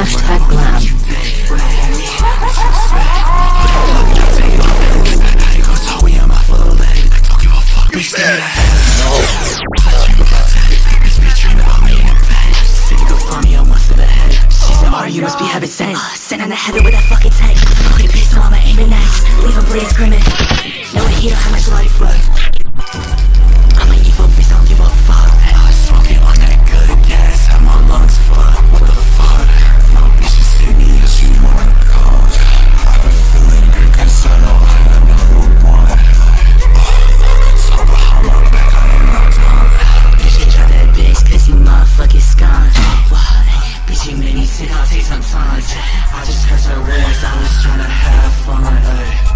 Hashtag glam. You must be habit sent. Sent on the header with that fucking tank. Fucking pistol, I'ma aim it next. Leave a blade screaming. No one here, how much life worth. I'm an evil beast, I don't give a fuck. I was smoking on that good gas, had my lungs fucked. What the fuck? No bitches hit me, yes, you wanna call. I've been feeling good, cause I know I got number one. So behind my back, I ain't not done. Bitch, you drop that bitch, cause you motherfucking skunk. Bitch, you made me sick, I'll take some time. I just heard her words, I was tryna have fun, ayy.